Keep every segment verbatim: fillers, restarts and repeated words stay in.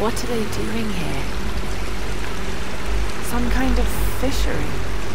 What are they doing here? Some kind of fishery.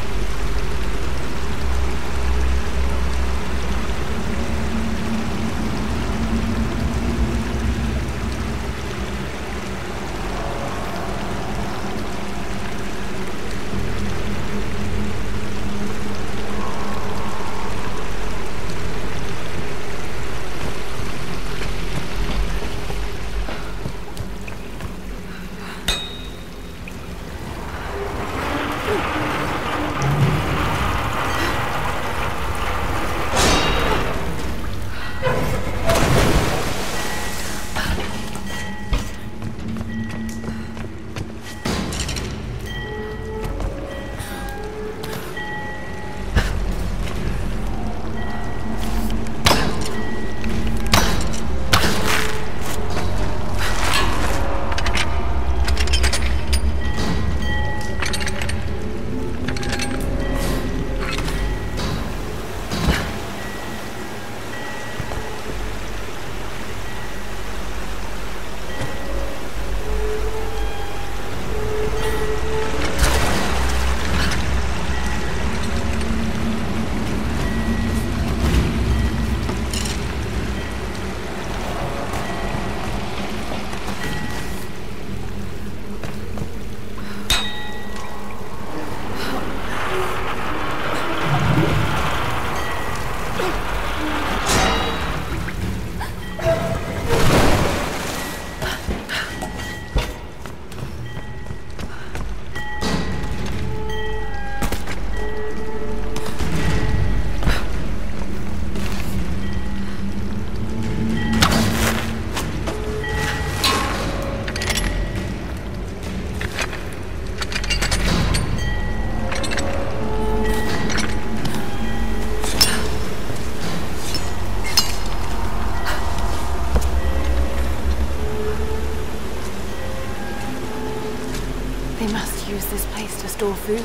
They must use this place to store food.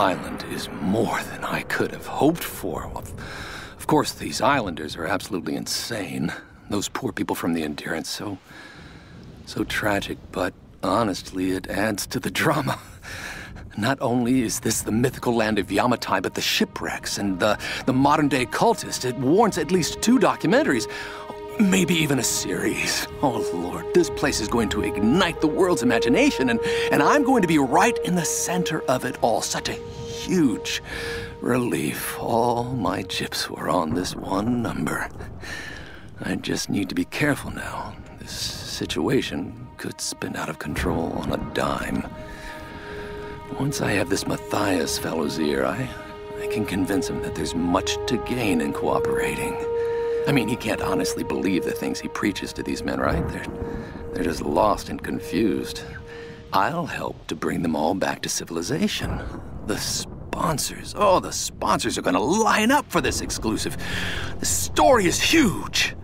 island is more than I could have hoped for. Of, of course, these islanders are absolutely insane. Those poor people from the Endurance, so... so tragic, but honestly, it adds to the drama. Not only is this the mythical land of Yamatai, but the shipwrecks and the, the modern-day cultist. It warrants at least two documentaries, maybe even a series. Oh, Lord, this place is going to ignite the world's imagination, and, and I'm going to be right in the center of it all. Such a huge relief. All my chips were on this one number. I just need to be careful now. This situation could spin out of control on a dime. Once I have this Matthias fellow's ear, I, I can convince him that there's much to gain in cooperating. I mean, he can't honestly believe the things he preaches to these men, right? They're, they're just lost and confused. I'll help to bring them all back to civilization. The sponsors, oh, the sponsors are gonna line up for this exclusive. The story is huge.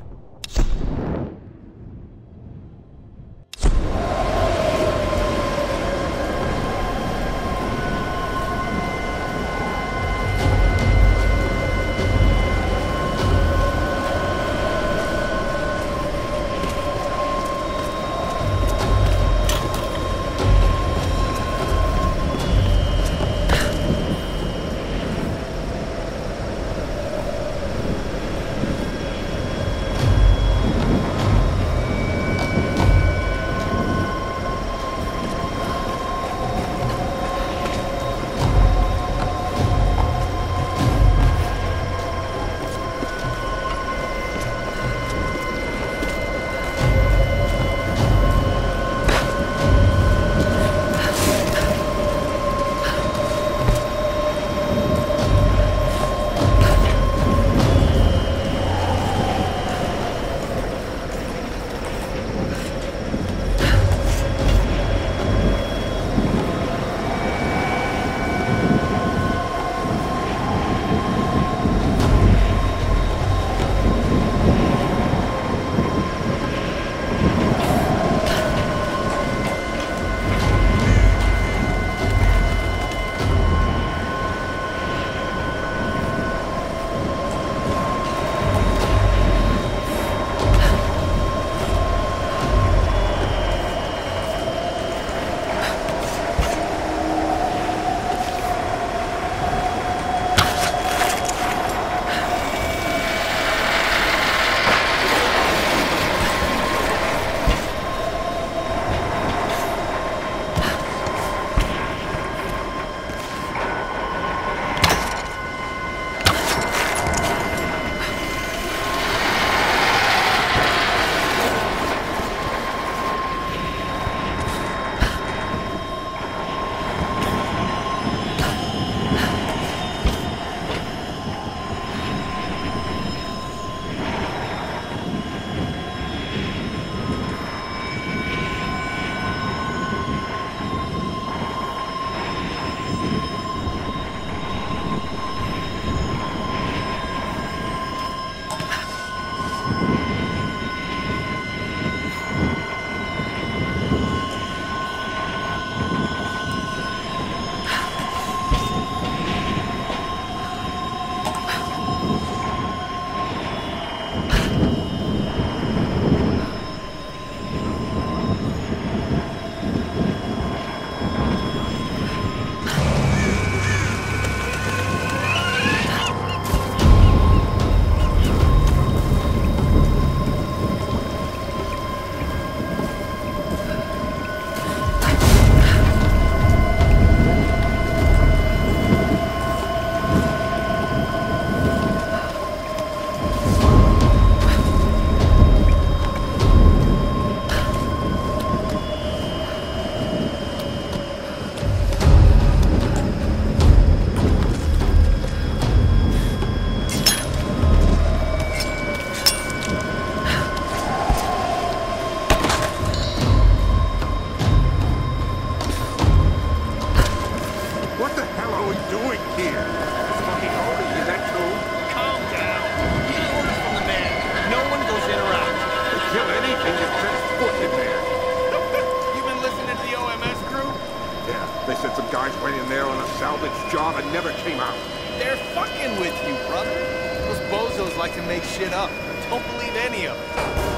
guys went in there on a salvage job and never came out. They're fucking with you, brother. Those bozos like to make shit up. Don't believe any of them.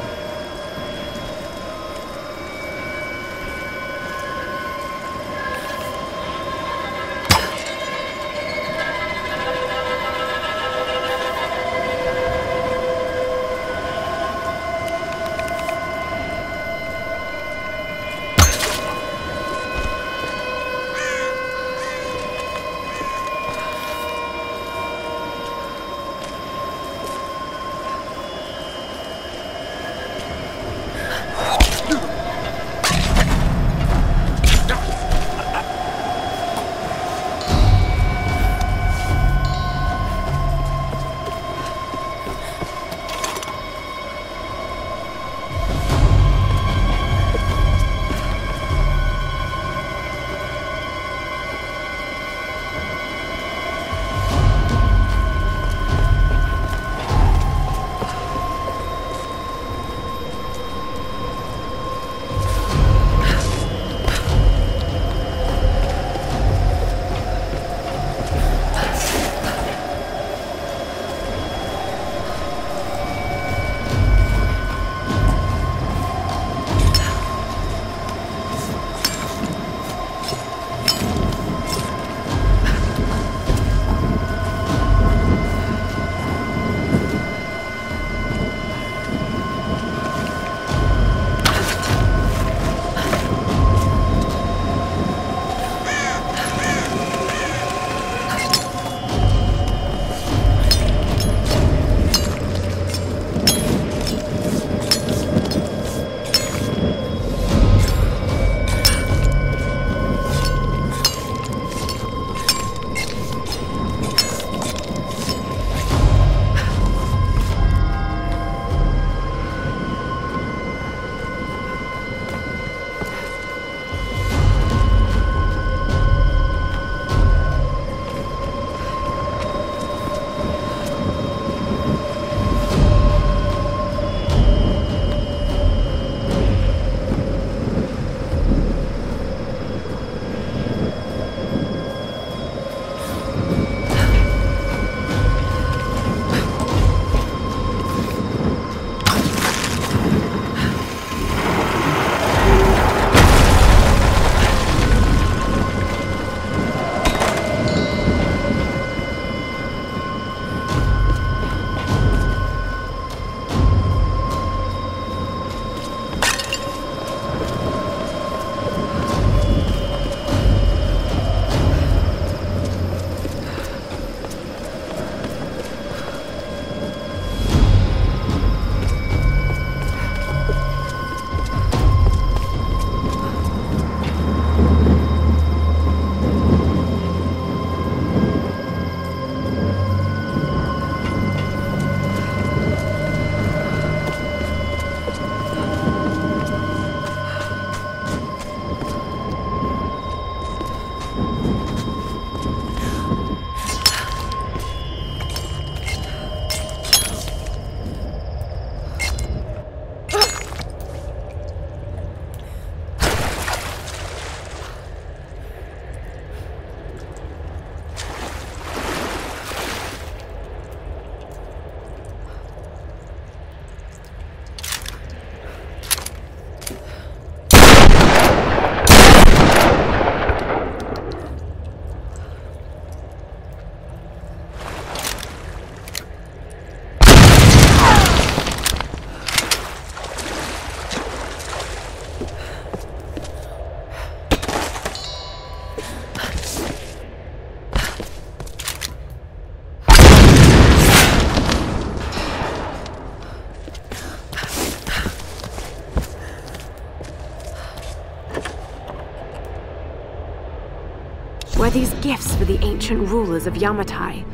Were these gifts for the ancient rulers of Yamatai?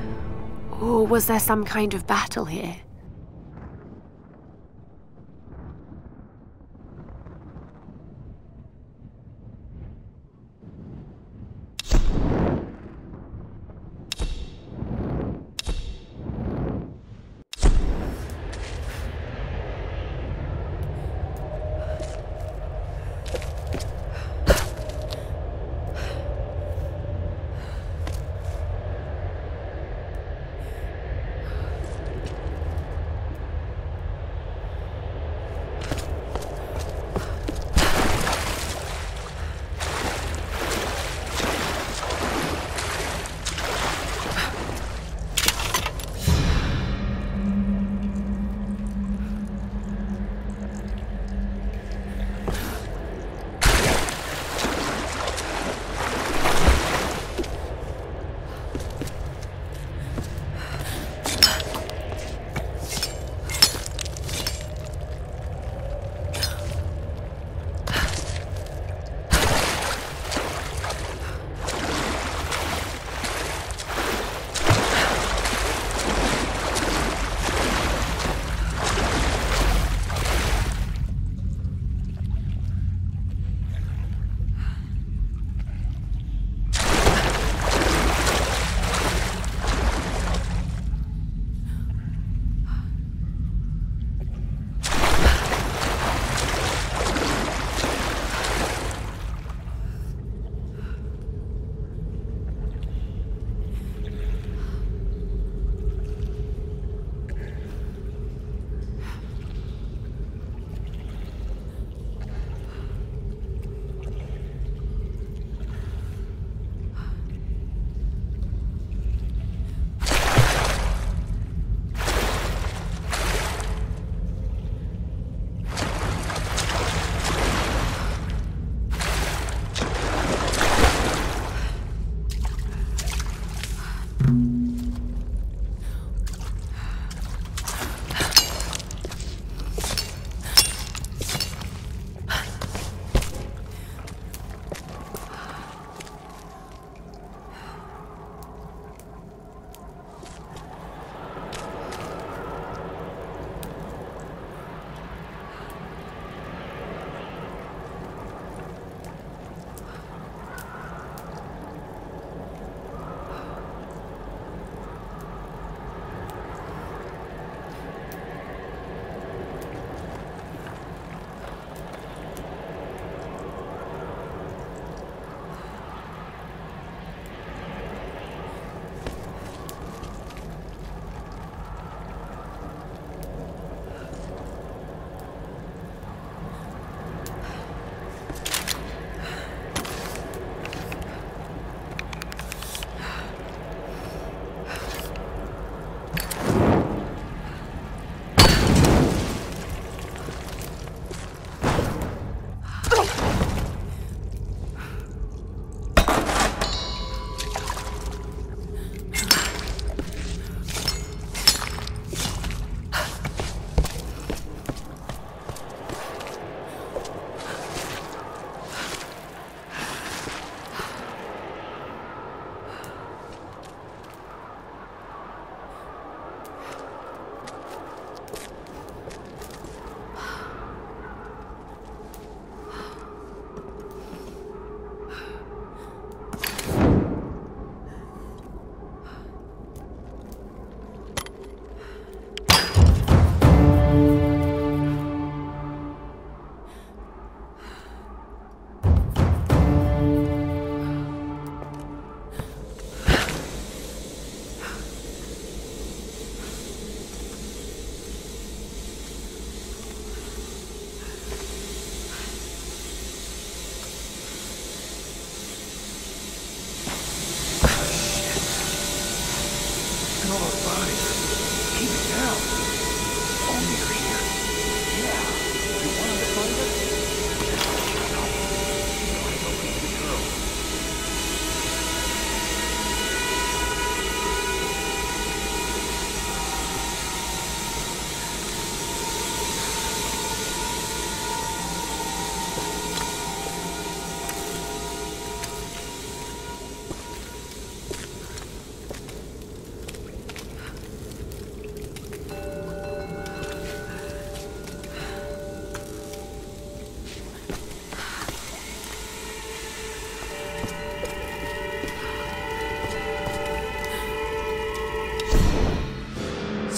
Or was there some kind of battle here?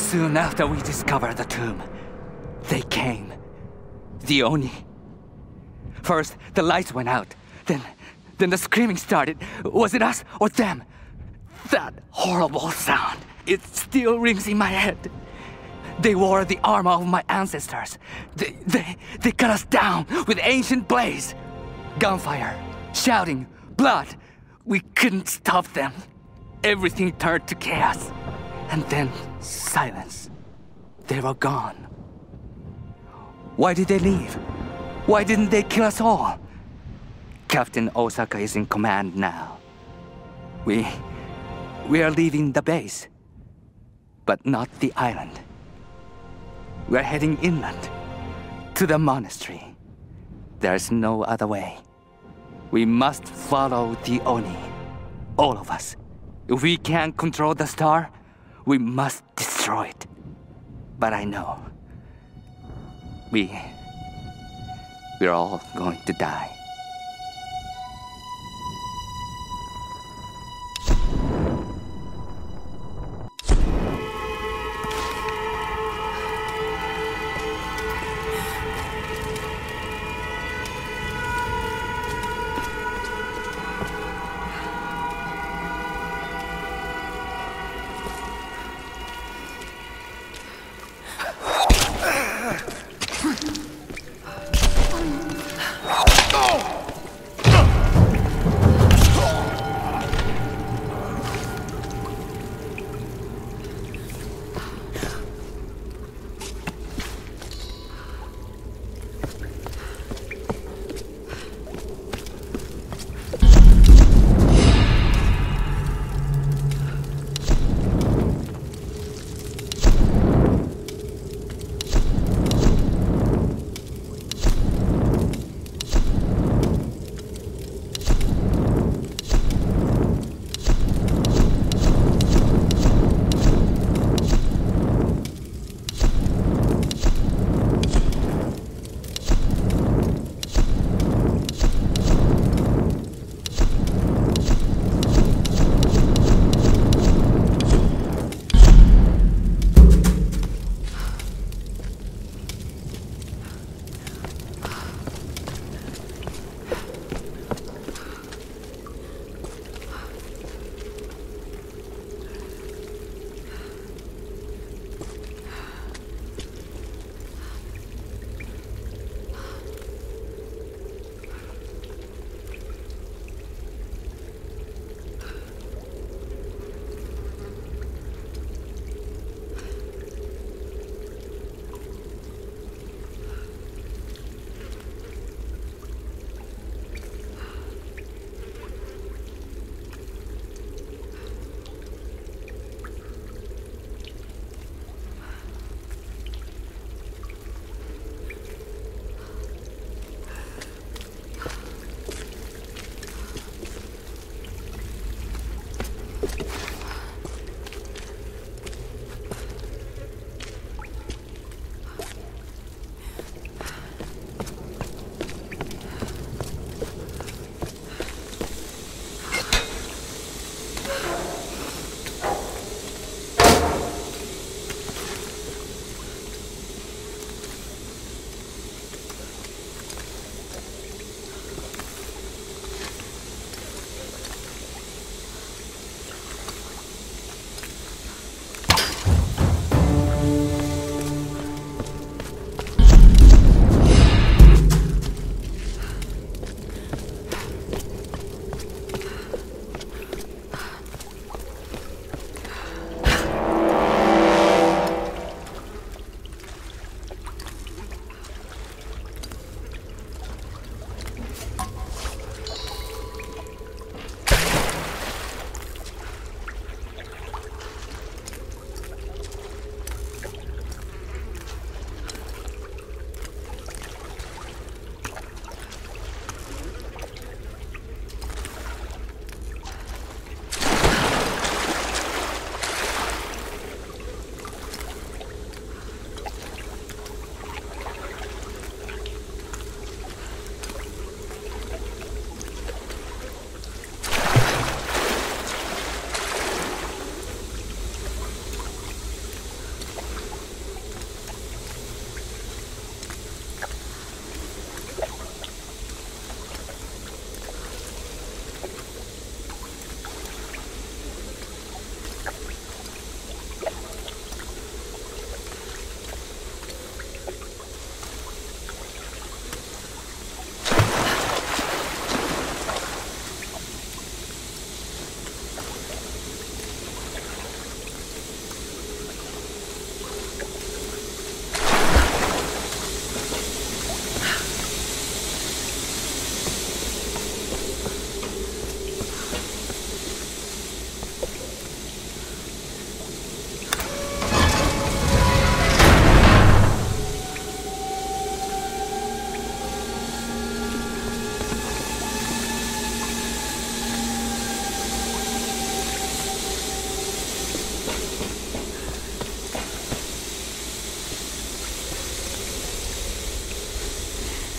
Soon after we discovered the tomb, they came. The Oni. First, the lights went out. Then, then the screaming started. Was it us or them? That horrible sound. It still rings in my head. They wore the armor of my ancestors. They, they, they cut us down with ancient blades. Gunfire, shouting, blood. We couldn't stop them. Everything turned to chaos. And then silence. They were gone. Why did they leave? Why didn't they kill us all? Captain Osaka is in command now. We... we are leaving the base. But not the island. We're heading inland. To the monastery. There's no other way. We must follow the Oni. All of us. If we can't control the star, we must destroy it. But I know. We... we're all going to die. Oh!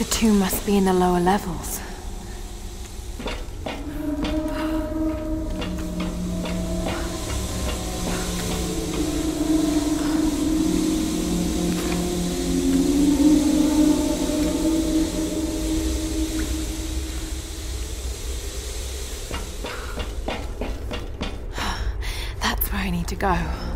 The tomb must be in the lower levels. That's where I need to go.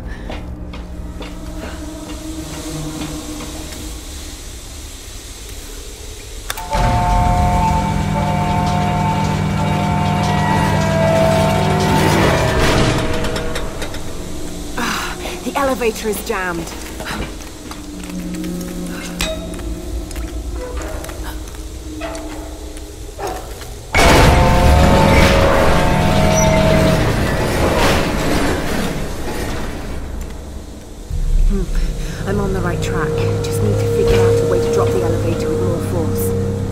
The elevator is jammed. Hmm. I'm on the right track. Just need to figure out a way to drop the elevator with more force.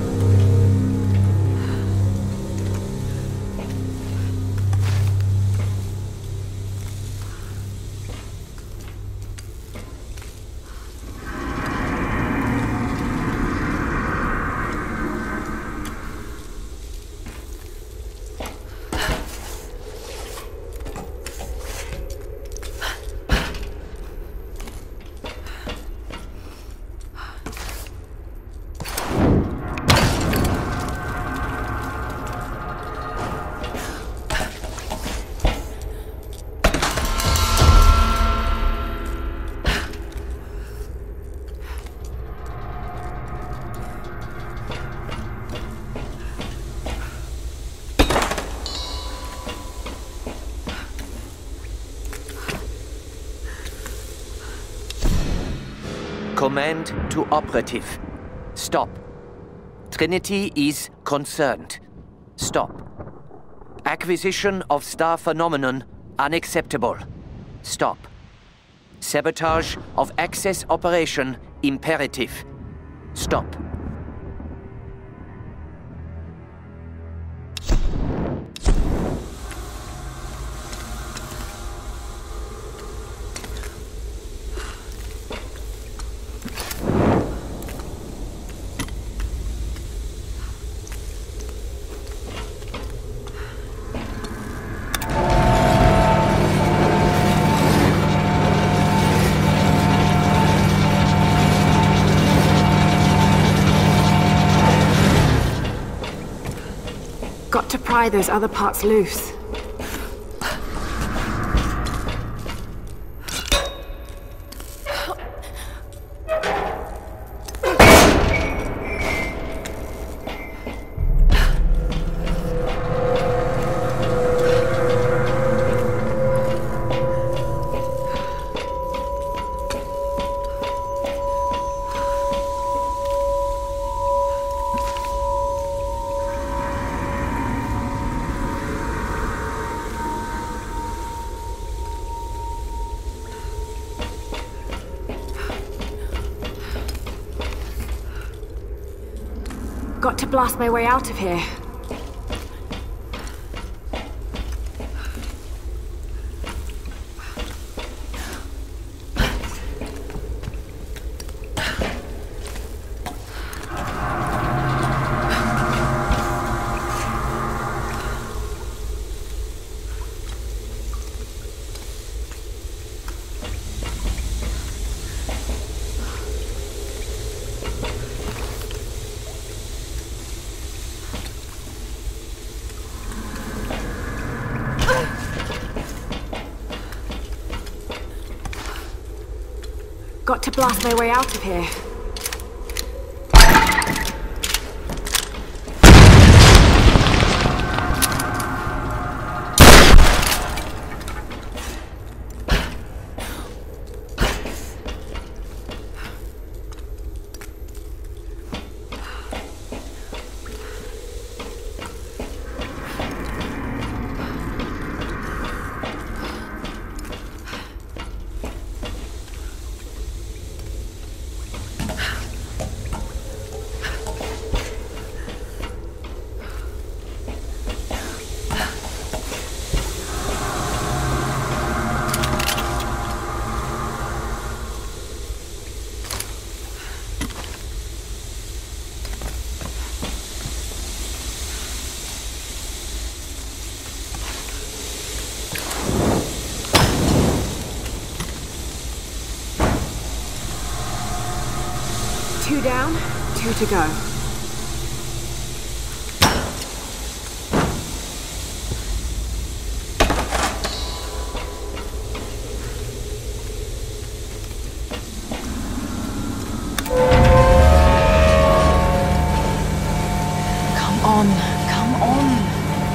Command to operative. Stop. Trinity is concerned. Stop. Acquisition of star phenomenon unacceptable. Stop. Sabotage of access operation imperative. Stop. Got to pry those other parts loose. Got to blast my way out of here. Got to blast my way out of here. Two down, two to go. Come on, come on.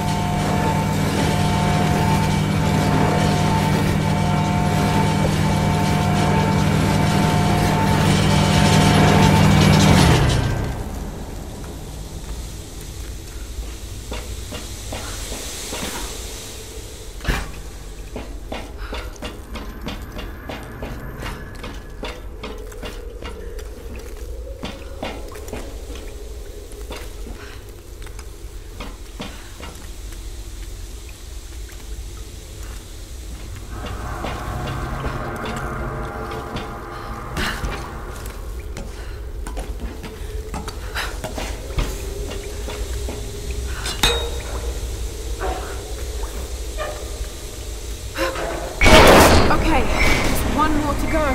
Okay, just one more to go.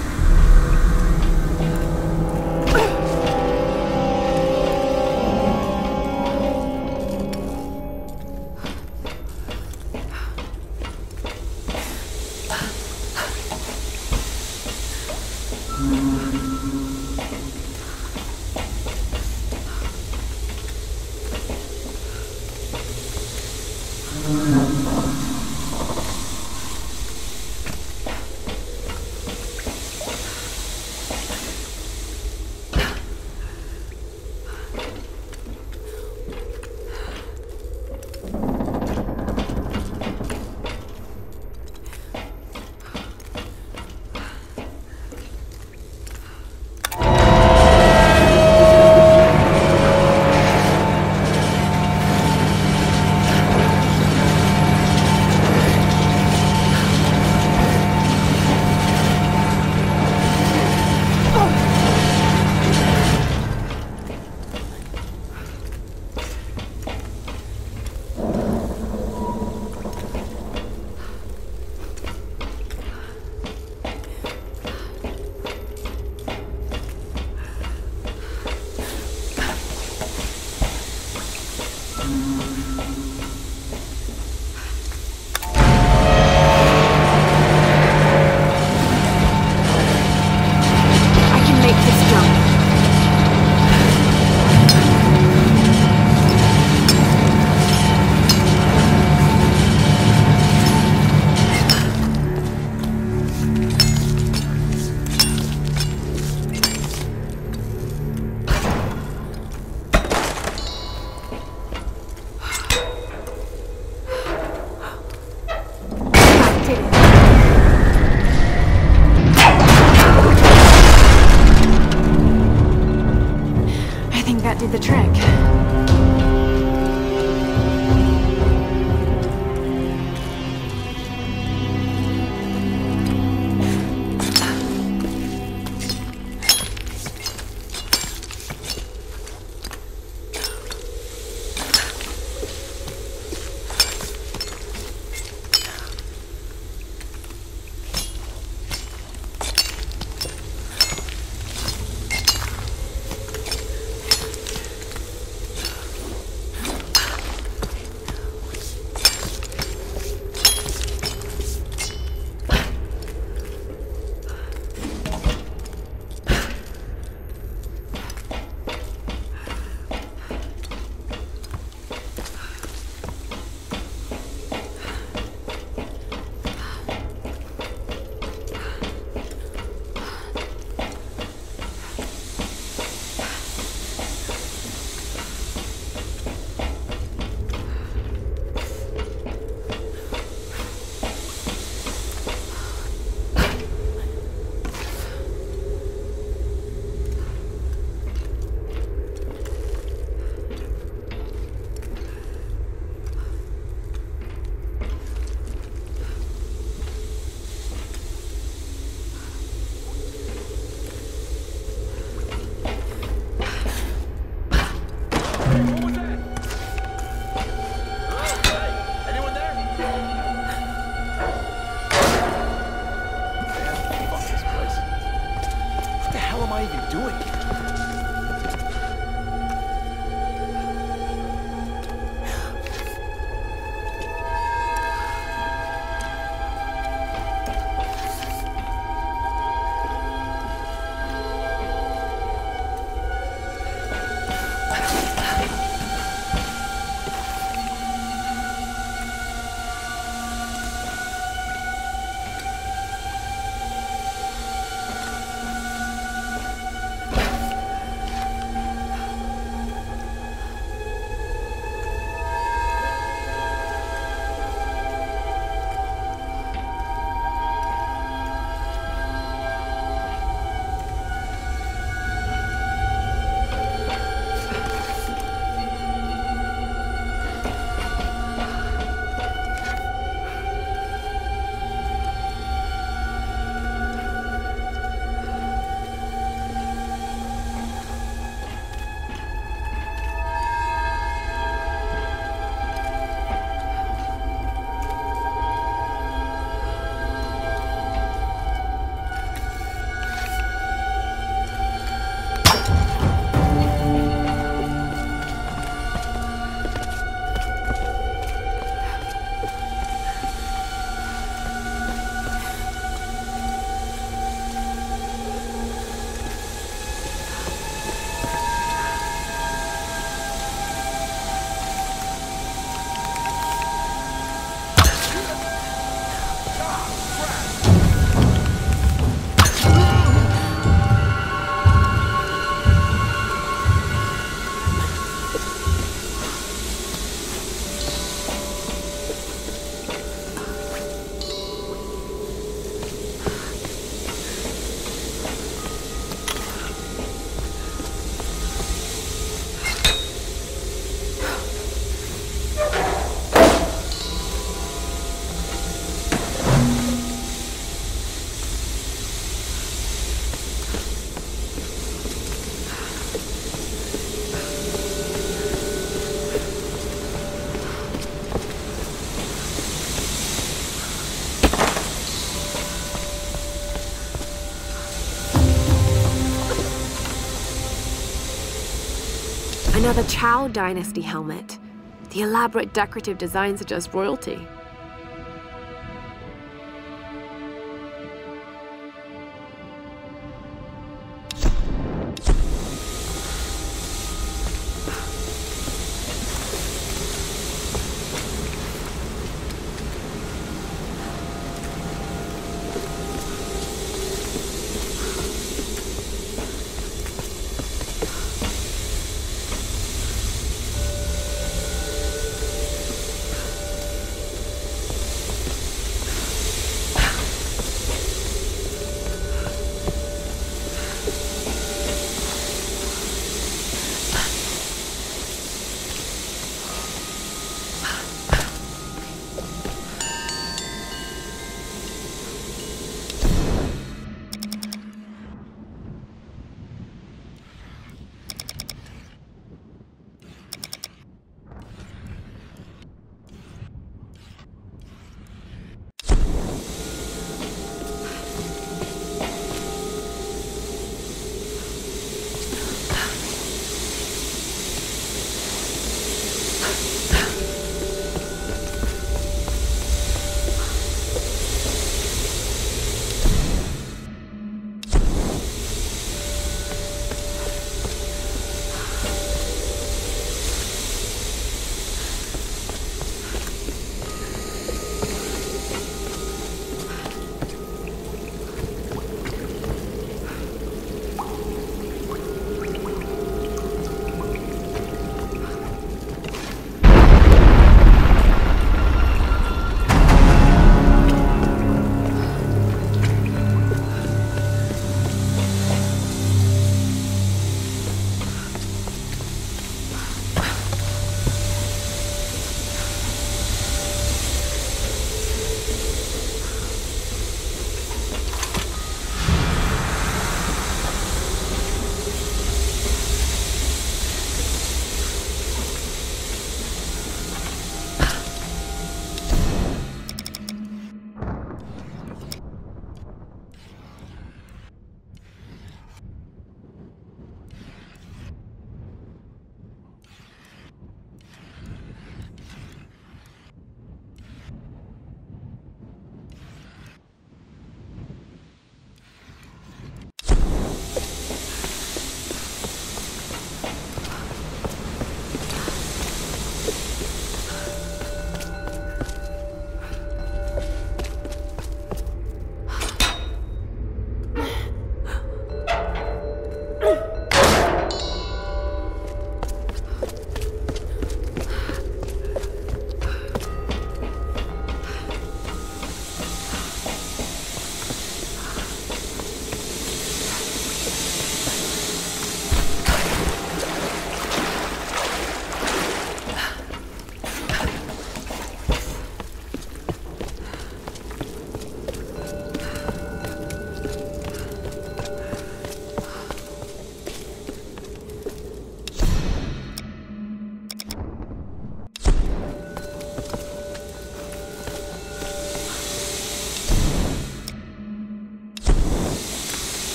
That did the trick. hell am I even doing here? Another Chow Dynasty helmet. The elaborate decorative designs suggest royalty.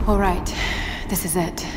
All right, this is it.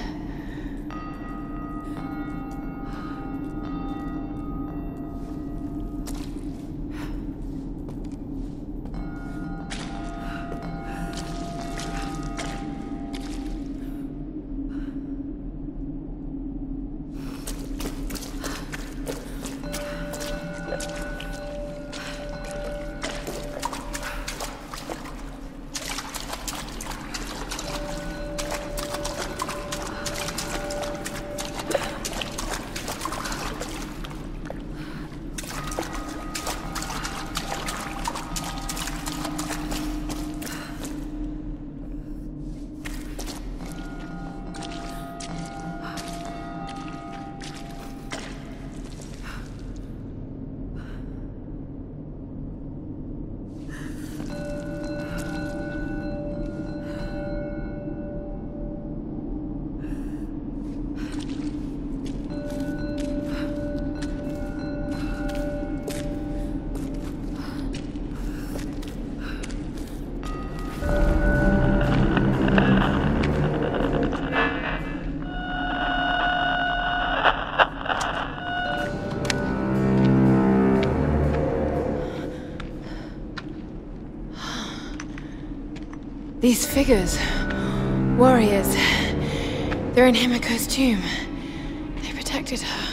These figures, warriors, they're in Himiko's tomb. They protected her.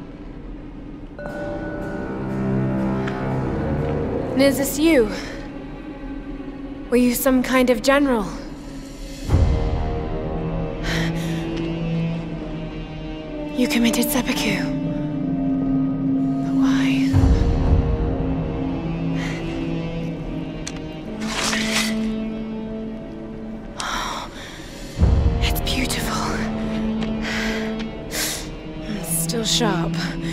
And is this you? Were you some kind of general? You committed seppuku. But why? Oh, it's beautiful. It's still sharp.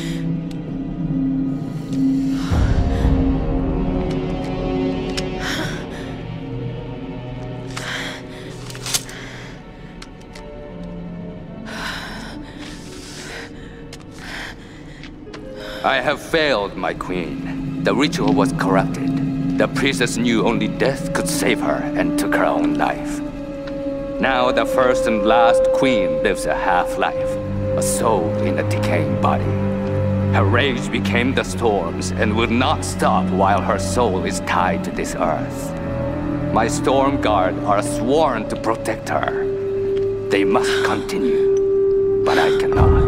I have failed, my queen. The ritual was corrupted. The priestess knew only death could save her and took her own life. Now the first and last queen lives a half-life, a soul in a decaying body. Her rage became the storms and will not stop while her soul is tied to this earth. My storm guard are sworn to protect her. They must continue, but I cannot.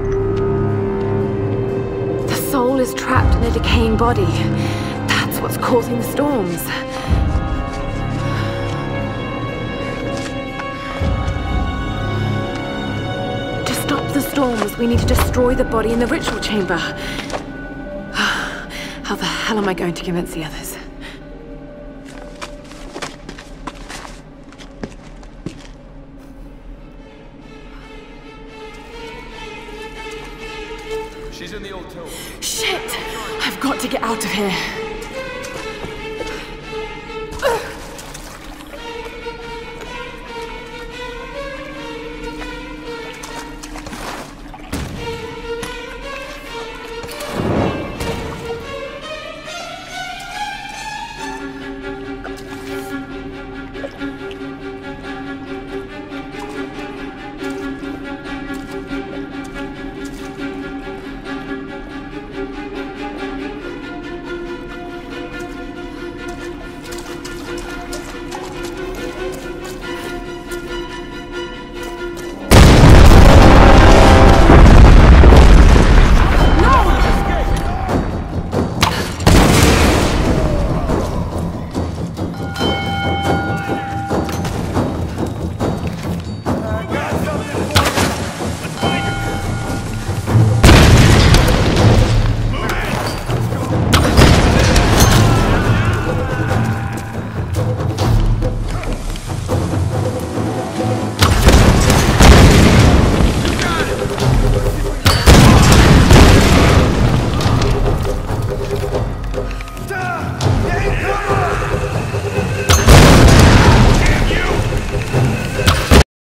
The soul is trapped in a decaying body. That's what's causing the storms. To stop the storms, we need to destroy the body in the ritual chamber. How the hell am I going to convince the others? She's in the old tomb. Shit! I've got to get out of here.